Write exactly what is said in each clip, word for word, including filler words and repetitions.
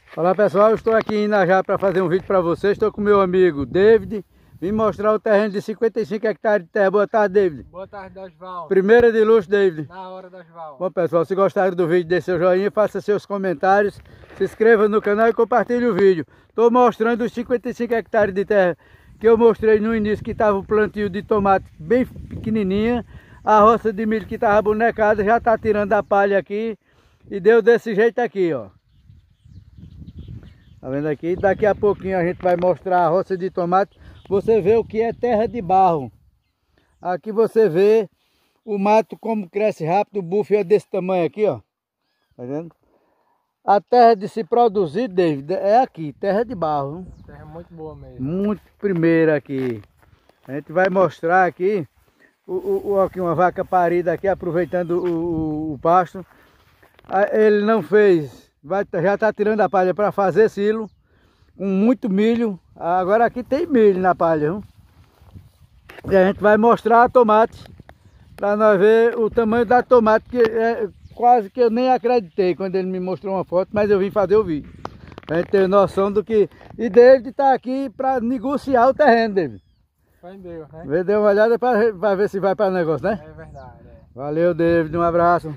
Olá pessoal, eu estou aqui em Inajá para fazer um vídeo para vocês. Estou com meu amigo David. Vim mostrar o terreno de cinquenta e cinco hectares de terra. Boa tarde, David. Boa tarde, Dosval. Primeira de luxo, David. Na hora, Dosval. Bom pessoal, se gostaram do vídeo, dê seu joinha, faça seus comentários, se inscreva no canal e compartilhe o vídeo. Estou mostrando os cinquenta e cinco hectares de terra que eu mostrei no início, que estava o plantio de tomate bem pequenininha. A roça de milho que estava bonecada já está tirando a palha aqui e deu desse jeito aqui, ó. Tá vendo aqui? Daqui a pouquinho a gente vai mostrar a roça de tomate. Você vê o que é terra de barro. Aqui você vê o mato como cresce rápido. O bufo é desse tamanho aqui, ó. Tá vendo? A terra de se produzir, David, é aqui, terra de barro. Terra muito boa mesmo. Muito primeira aqui. A gente vai mostrar aqui o, o, o, aqui uma vaca parida aqui, aproveitando o, o, o pasto. Ele não fez... Vai, já está tirando a palha para fazer silo, com muito milho. Agora aqui tem milho na palha, viu? E a gente vai mostrar a tomate, para nós ver o tamanho da tomate, que é quase que eu nem acreditei quando ele me mostrou uma foto, mas eu vim fazer o vídeo. Para a gente ter noção do que... E David está aqui para negociar o terreno, David. Vendeu, né? Vê, dê uma olhada para ver se vai para o negócio, né? É verdade, é. Valeu, David, um abraço.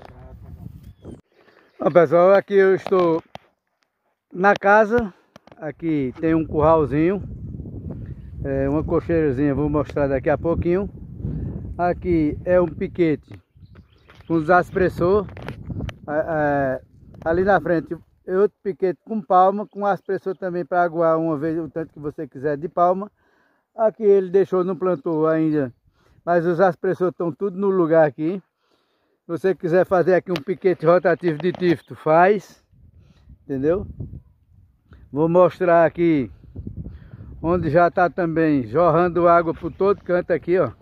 Bom, pessoal, aqui eu estou na casa. Aqui tem um curralzinho, é, uma cocheirazinha, vou mostrar daqui a pouquinho. Aqui é um piquete com os aspressor. É, é, ali na frente é outro piquete com palma, com aspressor também para aguar uma vez o tanto que você quiser de palma. Aqui ele deixou, não plantou ainda, mas os aspressores estão tudo no lugar aqui. Se você quiser fazer aqui um piquete rotativo de tifto, faz, entendeu? Vou mostrar aqui onde já está também jorrando água por todo canto aqui, ó.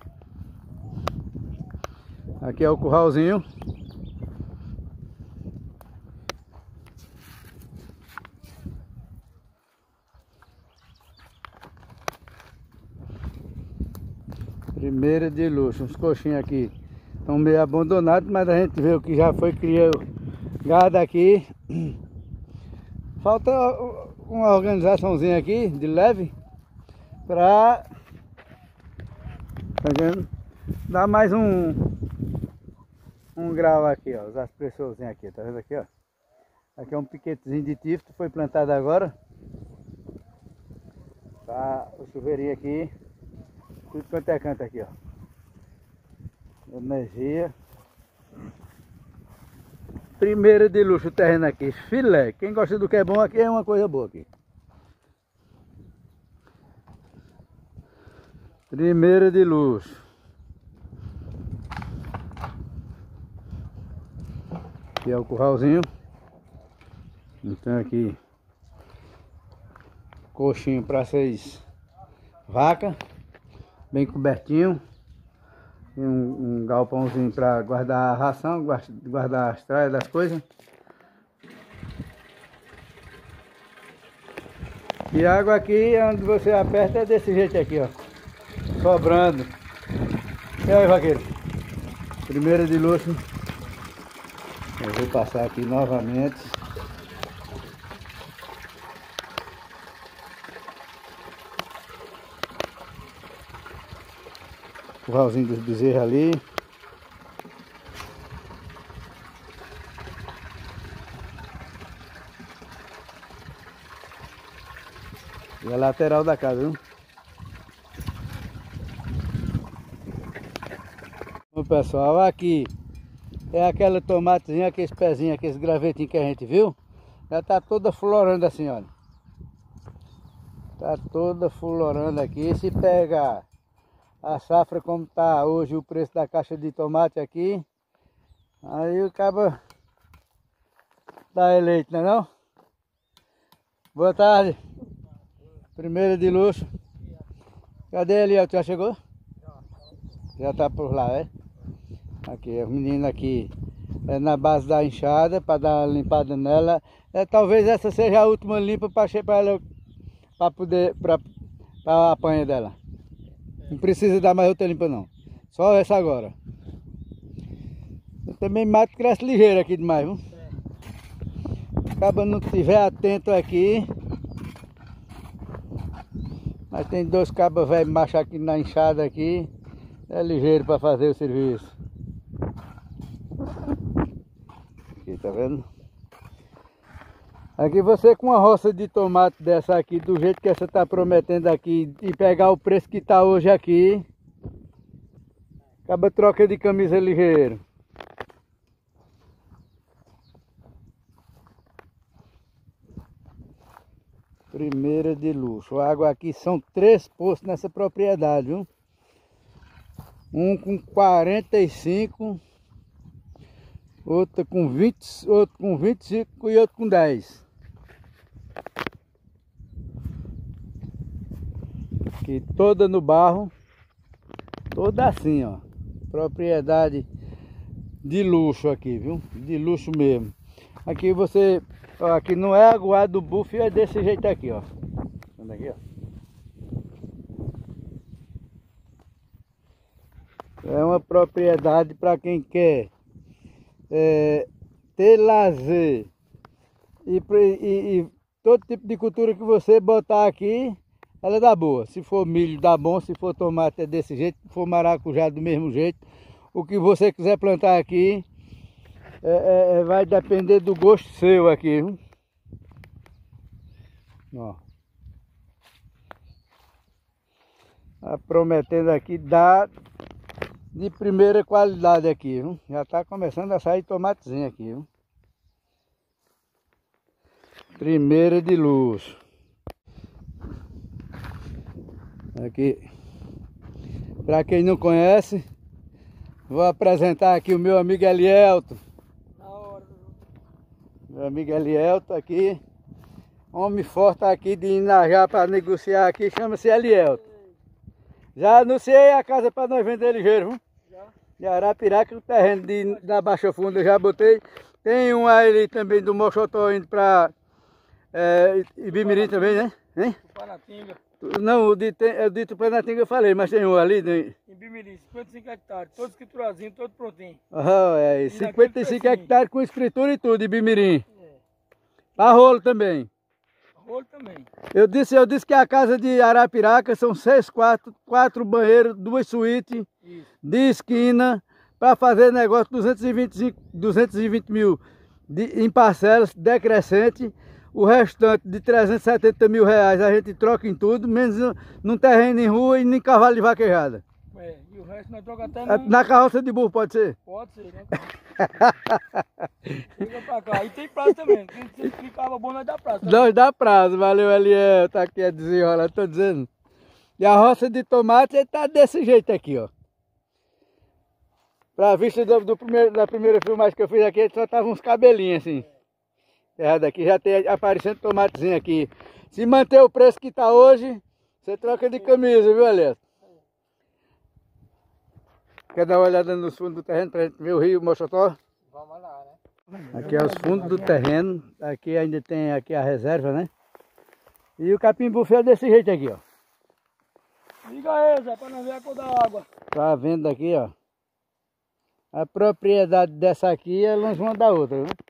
Aqui é o curralzinho. Primeira de luxo, uns coxinhos aqui. Estão meio abandonados, mas a gente vê o que já foi criado gado aqui. Falta uma organizaçãozinha aqui, de leve, para tá vendo? Dar mais um um grau aqui, ó, os aspressorzinhos aqui, tá vendo aqui, ó? Aqui é um piquetezinho de tifto, foi plantado agora. Tá o chuveirinho aqui, tudo quanto é canto aqui, ó. Energia. Primeira de luxo o terreno aqui, filé. Quem gosta do que é bom aqui é uma coisa boa aqui. Primeira de luxo. Aqui é o curralzinho. Então aqui coxinho para seis vacas, bem cobertinho. Um, um galpãozinho para guardar a ração, guardar as tralhas das coisas. E a água aqui, onde você aperta, é desse jeito aqui, ó. Sobrando. E aí, vaqueiro? Primeira de luxo. Eu vou passar aqui novamente. Curralzinho dos bezerros ali. E a lateral da casa, viu? Bom, pessoal, aqui é aquela tomatezinha, aqueles pezinhos, aqueles gravetinhos que a gente viu. Já tá toda florando assim, olha. Tá toda florando aqui. Se pega a safra como está hoje o preço da caixa de tomate aqui, aí o cabo tá eleito, não é não? Boa tarde. Primeira de luxo. Cadê ele? Já chegou? Já tá por lá, é? Aqui, as meninas aqui é na base da enxada para dar uma limpada nela. É, talvez essa seja a última limpa para ela, para poder para a apanha dela. Não precisa dar mais outra limpa não. Só essa agora. Também mato cresce ligeiro aqui demais, viu? acaba não estiver atento aqui. Mas tem dois cabos velhos machos aqui na enxada aqui. É ligeiro para fazer o serviço. Aqui, tá vendo? Aqui você com uma roça de tomate dessa aqui, do jeito que você está prometendo aqui, e pegar o preço que está hoje aqui, acaba troca de camisa ligeiro. Primeira de luxo. A água aqui são três poços nessa propriedade, viu? Um com quarenta e cinco, outro com vinte, outro com vinte e cinco e outro com dez. Aqui toda no barro, toda assim, ó. Propriedade de luxo aqui, viu? De luxo mesmo. Aqui você, ó, aqui não é aguado do búfalo, é desse jeito aqui, ó. Olha aqui, ó. É uma propriedade para quem quer é, ter lazer e, e, e todo tipo de cultura que você botar aqui, ela dá boa. Se for milho dá bom, se for tomate é desse jeito, se for maracujá do mesmo jeito. O que você quiser plantar aqui é, é, vai depender do gosto seu aqui, viu? Ó. Tá prometendo aqui dar de primeira qualidade aqui, viu? Já está começando a sair tomatezinho aqui, viu? Primeira de luxo. Aqui, para quem não conhece, vou apresentar aqui o meu amigo Elielto. Na hora. Meu amigo Elielto aqui, homem forte aqui de Inajá para negociar aqui, chama-se Elielto. Já anunciei a casa para nós vender ligeiro, viu? Já. De Arapiraca, o terreno de, da Baixa Funda eu já botei. Tem um ali também do Mochotó indo para é, Ibimirim também, né? Hein? Panatinga. Não, o de, o de Tupanatinga eu falei, mas tem um ali. Né? Em Ibimirim, cinquenta e cinco hectares, todo escriturazinho, todo prontinho. Aham, é, cinquenta e cinco hectares com escritura e tudo, Ibimirim. É. Pra rolo também. Rolo também. Eu disse, eu disse que a casa de Arapiraca são seis quartos, quatro banheiros, duas suítes de esquina, para fazer negócio duzentos e vinte e cinco, duzentos e vinte mil de, em parcelas decrescente. O restante de trezentos e setenta mil reais a gente troca em tudo, menos num terreno em rua e nem cavalo de vaquejada. É, e o resto nós troca até no... Na carroça de burro, pode ser? Pode ser, né? Chega pra cá. E tem prazo também. Se ficava bom, nós dá prazo. Tá? Nós dá prazo, valeu, Eliel. Tá aqui a desenrola, tô dizendo. E a roça de tomate tá desse jeito aqui, ó. Pra vista do, do primeiro, da primeira filmagem que eu fiz aqui, só tava uns cabelinhos assim. Terra daqui já tem aparecendo tomatezinho aqui. Se manter o preço que tá hoje, você troca de camisa, viu, Eliel? Quer dar uma olhada nos fundos do terreno pra gente ver o rio Mochotó? Vamos lá, né? Aqui é os fundos do terreno. Aqui ainda tem aqui a reserva, né? E o capim buffet é desse jeito aqui, ó. Liga aí, Zé, pra não ver a cor da água. Tá vendo aqui, ó. A propriedade dessa aqui é longe uma da outra, viu?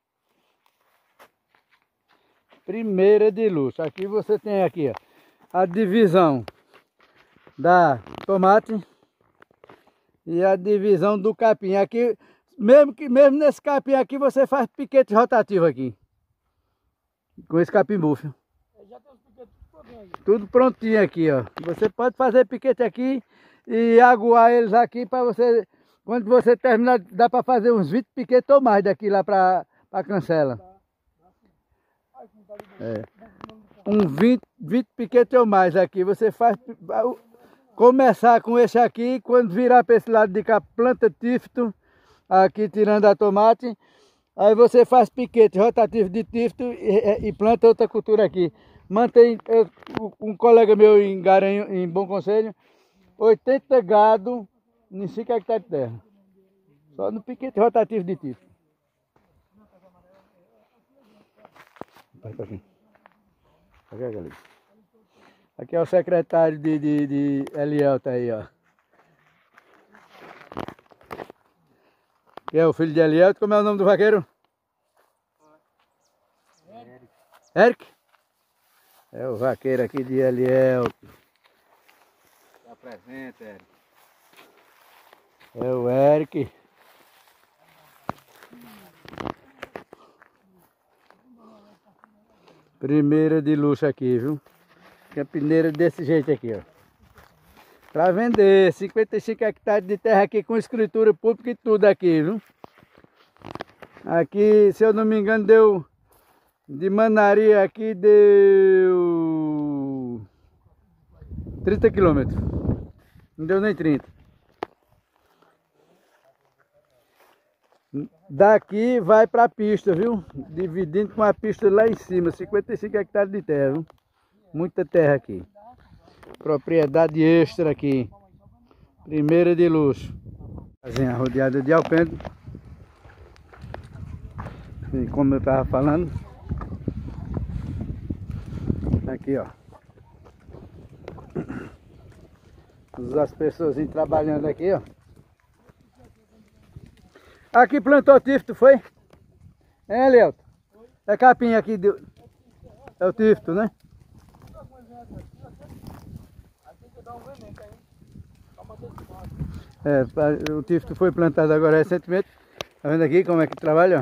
Primeira de luxo. Aqui você tem aqui, ó, a divisão da tomate e a divisão do capim. Aqui, mesmo, que, mesmo nesse capim aqui, você faz piquete rotativo aqui. Com esse capim búfalo. Já tem os piquetes prontinhos. Tudo prontinho aqui, ó. Você pode fazer piquete aqui e aguar eles aqui para você... Quando você terminar, dá para fazer uns vinte piquetes ou mais daqui lá para a cancela. É. Um vinte, vinte piquetes ou mais aqui. Você faz... Começar com esse aqui, quando virar para esse lado de cá, planta tífito, aqui tirando a tomate, aí você faz piquete rotativo de tífito e, e planta outra cultura aqui. Mantém, eu, um colega meu em Garanhuns, em Bom Conselho, oitenta gado em cinco hectares de terra. Só no piquete rotativo de tífito. Aqui. Aqui, aqui. Aqui é o secretário de, de, de Eliel, tá aí, ó. Que é o filho de Eliel. Como é o nome do vaqueiro? Eric? É o vaqueiro aqui de Eliel. Se apresenta, Eric. É o Eric. Primeira de luxo aqui, viu? Campineira desse jeito aqui, ó. Pra vender, cinquenta e cinco hectares de terra aqui com escritura pública e tudo aqui, viu? Aqui, se eu não me engano, deu... De Manaria aqui deu... trinta quilômetros. Não deu nem trinta. Daqui vai pra pista, viu? Dividindo com a pista lá em cima. cinquenta e cinco hectares de terra, viu? Muita terra aqui. Propriedade extra aqui. Primeira de luxo. Casinha rodeada de alpendre. E como eu tava falando. Aqui, ó. As pessoas trabalhando aqui, ó. Aqui plantou tifto, foi? É, Leoto? É capinha aqui, de... é o tifto, né? É, o tifto foi plantado agora recentemente. Tá vendo aqui como é que trabalha, ó?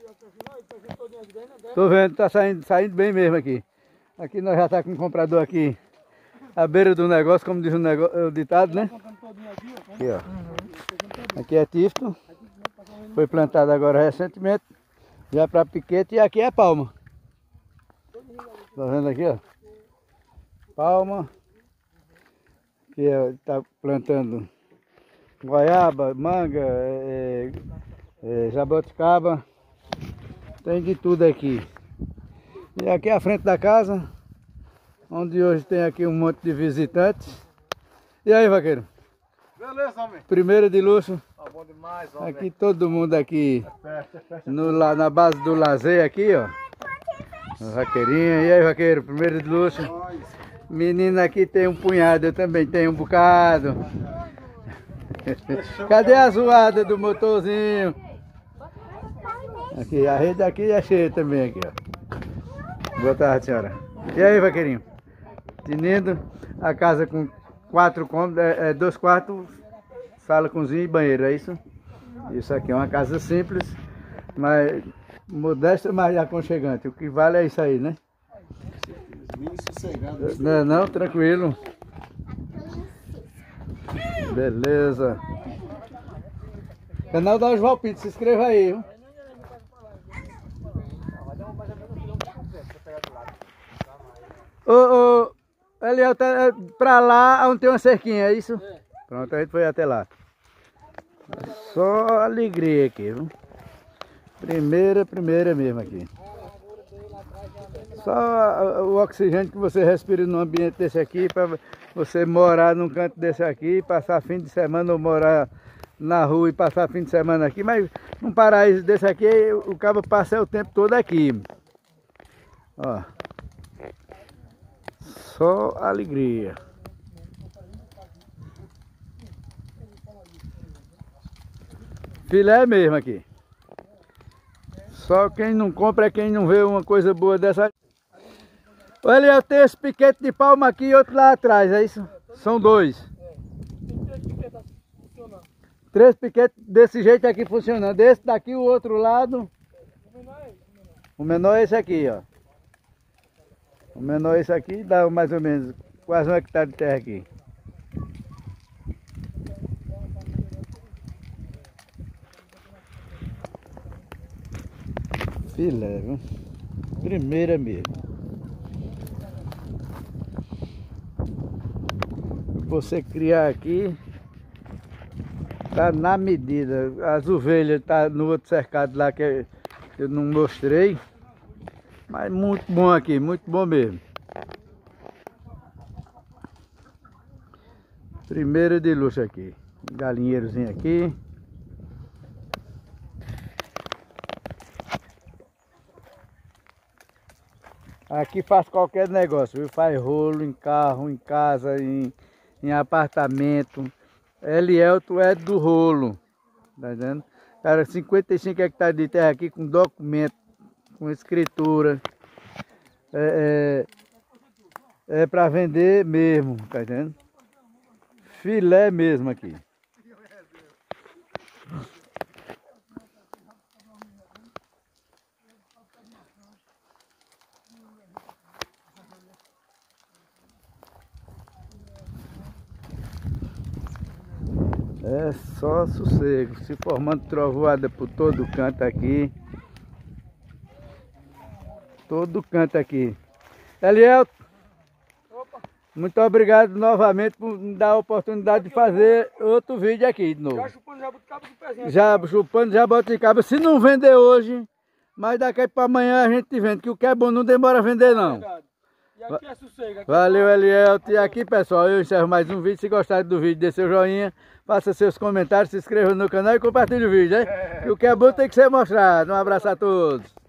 Tô vendo, tá saindo, saindo bem mesmo aqui. Aqui nós já tá com um comprador aqui à beira do negócio, como diz o, negócio, o ditado, né? Aqui, ó. Aqui é tifto. Foi plantado agora recentemente. Já para piquete, e aqui é palma. Tá vendo aqui, ó? Palma. Aqui é, tá plantando goiaba, manga, é, é, jabuticaba. Tem de tudo aqui. E aqui é a frente da casa, onde hoje tem aqui um monte de visitantes. E aí, vaqueiro? Beleza, homem. Primeira de luxo. Tá bom demais, homem. Aqui todo mundo aqui no, lá na base do lazer aqui, ó. Vaqueirinha. E aí, vaqueiro? Primeira de luxo. Menina aqui tem um punhado, eu também tenho um bocado. Cadê a zoada do motorzinho? Aqui, a rede aqui é cheia também aqui, ó. Boa tarde, senhora. E aí, vaqueirinho? Tinindo, a casa com quatro cômodos, é, é, dois quartos, sala, cozinha e banheiro, é isso? Isso aqui é uma casa simples, mas modesta, mas aconchegante. O que vale é isso aí, né? Não, não, tranquilo. Beleza. Canal da Oswaldo Pinto, se inscreva aí, viu? Ô, ô, Eliel, tá pra lá onde tem uma cerquinha, é isso? É. Pronto, a gente foi até lá. Só alegria aqui, viu? Primeira, primeira mesmo aqui. Só o oxigênio que você respira num ambiente desse aqui, para você morar num canto desse aqui, passar fim de semana ou morar na rua e passar fim de semana aqui, mas num paraíso desse aqui, o cabo passa o tempo todo aqui. Ó. Só alegria. Filé mesmo aqui. Só quem não compra é quem não vê uma coisa boa dessa. Olha, eu tenho esse piquete de palma aqui e outro lá atrás, é isso? São dois. Três piquetes desse jeito aqui funcionando. Esse daqui, o outro lado. O menor é esse aqui, ó. O menor é esse aqui, dá mais ou menos quase um hectare de terra aqui. Filé, viu? Primeira mesmo. Você criar aqui, tá na medida. As ovelhas tá no outro cercado lá que eu não mostrei. Mas muito bom aqui, muito bom mesmo. Primeira de luxo aqui. Galinheirozinho aqui. Aqui faz qualquer negócio, viu? Faz rolo em carro, em casa, em, em apartamento. Eliel, tu é do rolo. Tá vendo? Cara, cinquenta e cinco hectares de terra aqui com documento, com escritura. É, é, é para vender mesmo, tá entendendo? Filé mesmo aqui. É só sossego, se formando trovoada por todo canto aqui. Todo canto aqui. Eliel, muito obrigado novamente por me dar a oportunidade de fazer outro vídeo aqui de novo. Já chupando jabuticaba do pezinho. Já chupando jabuticaba. Se não vender hoje, mas daqui para amanhã a gente vende, que o que é bom não demora a vender não. E aqui é sossego. Aqui Valeu, Eliel. E aqui, pessoal, eu encerro mais um vídeo. Se gostaram do vídeo, dê seu joinha, faça seus comentários, se inscreva no canal e compartilhe o vídeo, né? É. E o que é bom tem que ser mostrado. Um abraço a todos.